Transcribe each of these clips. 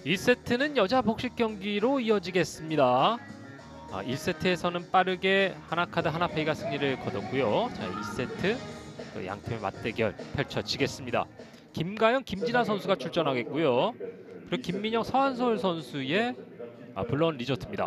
2세트는 여자 복식 경기로 이어지겠습니다. 1세트에서는 빠르게 하나카드 하나페이가 승리를 거뒀고요. 자, 2세트 양팀의 맞대결 펼쳐지겠습니다. 김가영, 김진아 선수가 출전하겠고요. 그리고 김민영, 서한솔 선수의 블론 리조트입니다.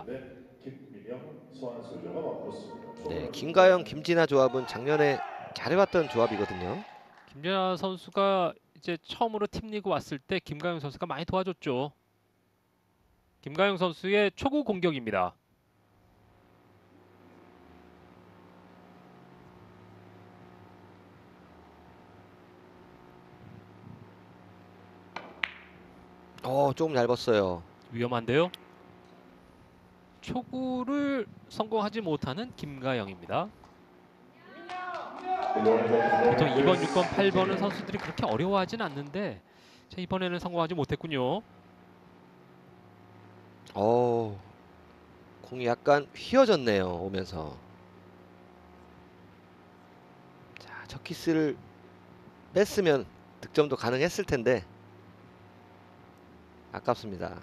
네, 김가영, 김진아 조합은 작년에 잘해왔던 조합이거든요. 김진아 선수가 이제 처음으로 팀리그 왔을 때 김가영 선수가 많이 도와줬죠. 김가영 선수의 초구 공격입니다. 조금 얇았어요. 위험한데요. 초구를 성공하지 못하는 김가영입니다. 보통 2번, 6번, 8번은 선수들이 그렇게 어려워하진 않는데 자, 이번에는 성공하지 못했군요. 공이 약간 휘어졌네요. 오면서. 자, 첫 키스를 뺐으면 득점도 가능했을 텐데 아깝습니다.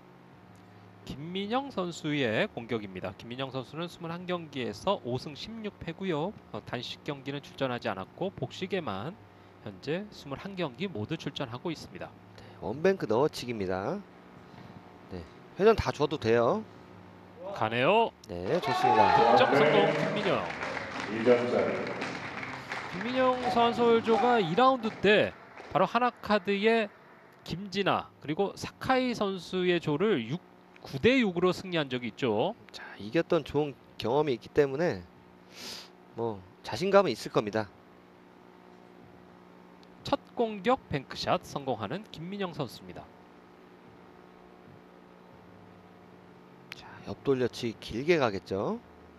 김민영 선수의 공격입니다. 김민영 선수는 21경기에서 5승 16패고요. 단식 경기는 출전하지 않았고 복식에만 현재 21경기 모두 출전하고 있습니다. 네, 원뱅크 넣어치기입니다. 네, 회전 다 줘도 돼요. 가네요. 네, 좋습니다. 득점 성공 김민영. 김민영 선솔조가 2라운드 때 바로 하나카드의 김진아 그리고 사카이 선수의 조를 9대 6으로 승리한 적이 있죠. 자, 이겼던 좋은 경험이 있기 때문에 뭐 자신감은 있을 겁니다. 첫 공격 뱅크샷 성공하는 김민영 선수입니다. 자, 옆돌려치 길게 가겠죠.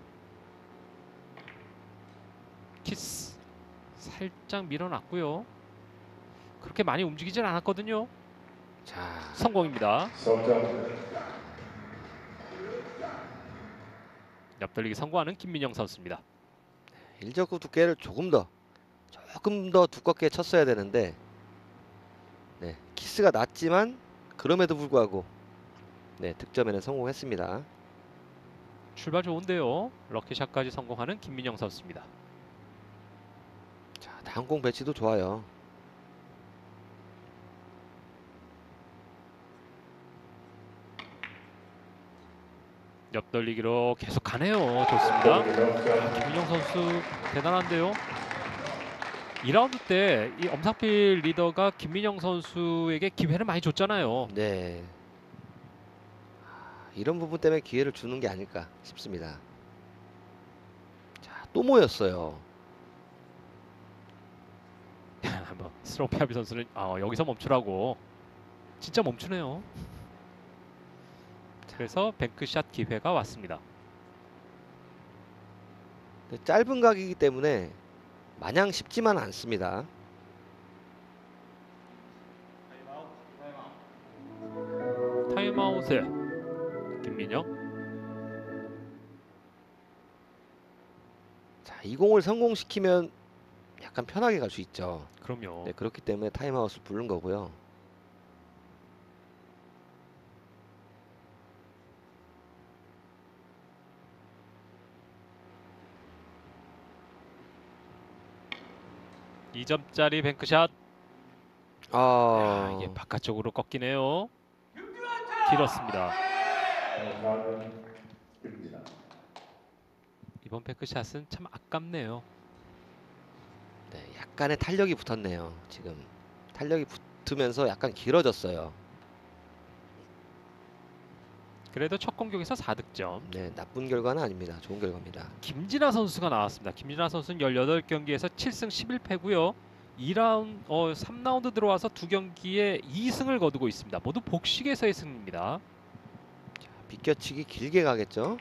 키스 살짝 밀어놨고요. 그렇게 많이 움직이진 않았거든요. 자, 성공입니다. 옆돌리기 성공하는 김민영 선수입니다. 일적구 두께를 조금 더 두껍게 쳤어야 되는데 네, 키스가 낮지만 그럼에도 불구하고 네, 득점에는 성공했습니다. 출발 좋은데요. 럭키샷까지 성공하는 김민영 선수입니다. 자, 다음 공 배치도 좋아요. 옆돌리기로 계속 가네요. 좋습니다. 김민영 선수 대단한데요. 2라운드 때 이 엄상필 리더가 김민영 선수에게 기회를 많이 줬잖아요. 네, 이런 부분 때문에 기회를 주는 게 아닐까 싶습니다. 자, 또 모였어요. 한번 스로피아비 선수는 여기서 멈추라고 진짜 멈추네요. 그래서 뱅크샷 기회가 왔습니다. 네, 짧은 각이기 때문에 마냥 쉽지만 않습니다. 타임아웃에 김민영. 자, 이 공을 성공시키면 약간 편하게 갈 수 있죠. 그럼요. 네, 그렇기 때문에 타임아웃을 부른 거고요. 이 2점짜리 뱅크샷. 이게 바깥쪽으로 꺾이네요. 길었습니다. 이번 뱅크샷은 참 아깝네요. 네, 약간의 탄력이 붙었네요. 지금 탄력이 붙으면서 약간 길어졌어요. 그래도 첫 공격에서 4득점. 네, 나쁜 결과는 아닙니다. 좋은 결과입니다. 김진아 선수가 나왔습니다. 김진아 선수는 18경기에서 7승 11패고요. 3라운드 들어와서 2경기에 2승을 거두고 있습니다. 모두 복식에서의 승리입니다. 자, 비껴치기 길게 가겠죠.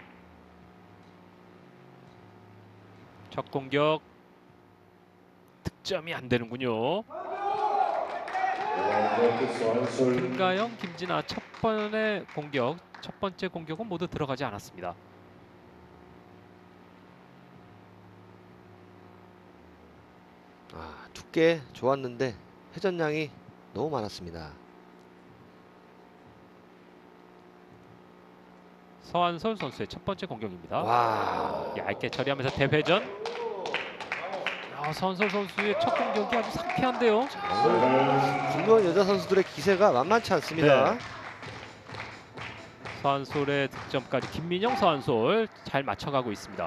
첫 공격 득점이 안 되는군요. 김가영, 김진아 첫 번째 공격은 모두 들어가지 않았습니다. 두께 좋았는데 회전량이 너무 많았습니다. 서한솔 선수의 첫 번째 공격입니다. 와. 얇게 처리하면서 대회전. 서한솔 선수의 첫 공격이 아주 상쾌한데요. 중년 여자 선수들의 기세가 만만치 않습니다. 네. 서한솔의 득점까지 김민영, 서한솔 잘 맞춰가고 있습니다.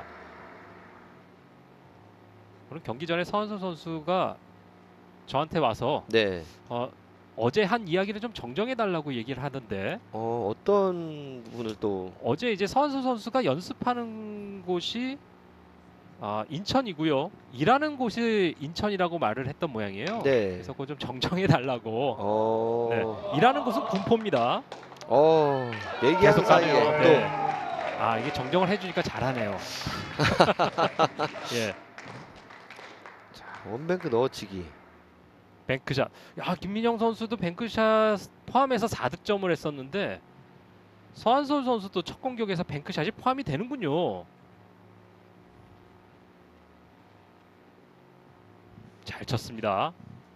오늘 경기 전에 서한솔 선수가 저한테 와서 네. 어제 한 이야기를 좀 정정해 달라고 얘기를 하는데 어떤 부분을 또 어제 이제 서한솔 선수가 연습하는 곳이 인천이고요. 일하는 곳이 인천이라고 말을 했던 모양이에요. 네. 그래서 그거 좀 정정해 달라고. 어. 네. 일하는 곳은 군포입니다. 얘기하는 계속 사이에 가네요. 또 네. 이게 정정을 해주니까 잘하네요. 예. 원뱅크 넣어치기. 뱅크샷. 김민영 선수도 뱅크샷 포함해서 4득점을 했었는데 서한솔 선수도 첫 공격에서 뱅크샷이 포함이 되는군요. 잘 쳤습니다.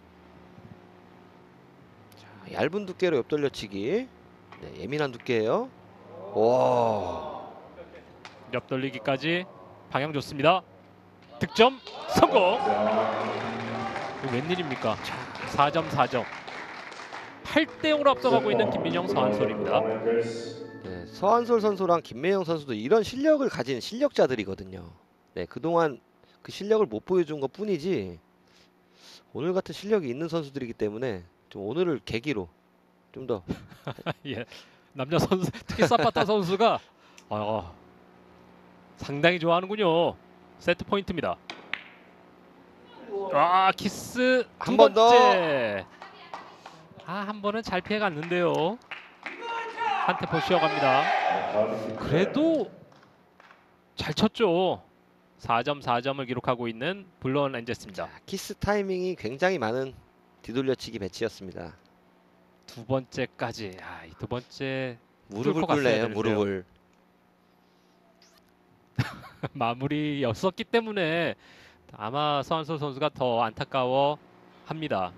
얇은 두께로 옆돌려치기. 네, 예민한 두께예요. 와. 옆돌리기까지 방향 좋습니다. 득점 성공. 이거 웬일입니까? 4점 4점. 8대 0으로 앞서가고 있는 김민영, 서한솔입니다. 네, 서한솔 선수랑 김민영 선수도 이런 실력을 가진 실력자들이거든요. 네, 그동안 그 실력을 못 보여준 것 뿐이지 오늘 같은 실력이 있는 선수들이기 때문에 좀 오늘을 계기로 좀 더 예. 남자 선수 특히 사파타 선수가 상당히 좋아하는군요. 세트 포인트입니다. 키스 두 한 번 더. 번째. 한 번은 잘 피해 갔는데요. 한 템포 쉬어갑니다. 그래도 잘 쳤죠. 4점 4점을 기록하고 있는 블루온 렌저스입니다. 키스 타이밍이 굉장히 많은 뒤돌려치기 배치였습니다. 두 번째까지. 이 두 번째 무릎을 뚫고 갔어야 꿇네요. 되는데요. 무릎을. 마무리였었기 때문에 아마 서한솔 선수가 더 안타까워 합니다.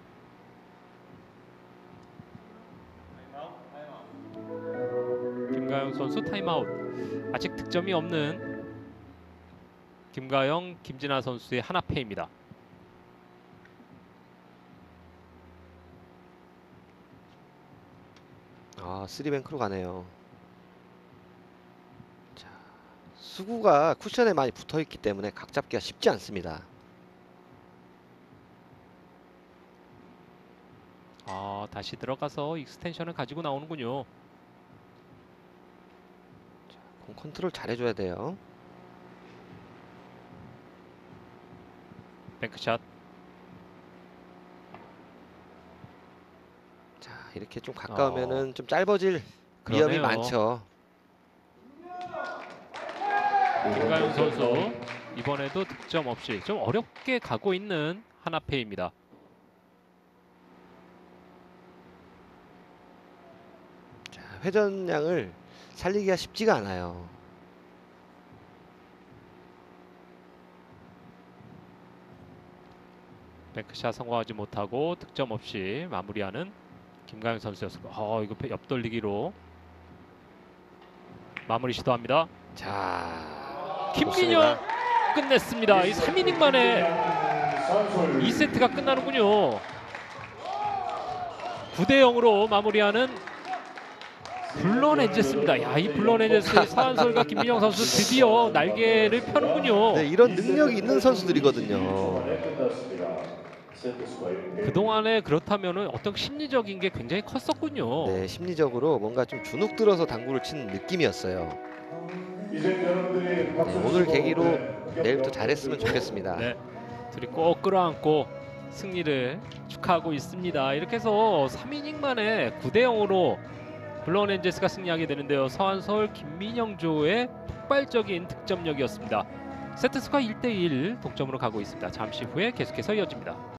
김가영 선수 타임아웃. 아직 득점이 없는 김가영, 김진아 선수의 하나패입니다. 쓰리뱅크로 가네요. 자, 수구가 쿠션에 많이 붙어 있기 때문에 각 잡기가 쉽지 않습니다. 다시 들어가서 익스텐션을 가지고 나오는군요. 공 컨트롤 잘해줘야 돼요. 뱅크샷. 자, 이렇게 좀 가까우면은 좀 짧아질 위험이 그러네요. 많죠. 김가영 선수 이번에도 득점 없이 좀 어렵게 가고 있는 하나패입니다. 자, 회전량을 살리기가 쉽지가 않아요. 뱅크샷 성공하지 못하고 득점 없이 마무리하는 김가영 선수였습니다. 이거 옆돌리기로 마무리 시도합니다. 자, 김민영 좋습니다. 끝냈습니다. 이 3이닝 만에 2세트가 끝나는군요. 9대 0으로 마무리하는 블루온 엔젤스입니다. 이 블루온 엔젤스의 서한솔과 김민영 선수 드디어 날개를 펴는군요. 네, 이런 능력이 있는 선수들이거든요. 그동안에 그렇다면은 어떤 심리적인 게 굉장히 컸었군요. 네, 심리적으로 뭔가 좀 주눅 들어서 당구를 치는 느낌이었어요. 네, 오늘 계기로 내일부터 잘했으면 좋겠습니다. 네, 둘이 꼭 끌어안고 승리를 축하하고 있습니다. 이렇게 해서 3이닝 만에 9대 0으로 블루온 엔젤스가 승리하게 되는데요. 서한솔, 김민영 조의 폭발적인 득점력이었습니다. 세트 스코어 1대1 동점으로 가고 있습니다. 잠시 후에 계속해서 이어집니다.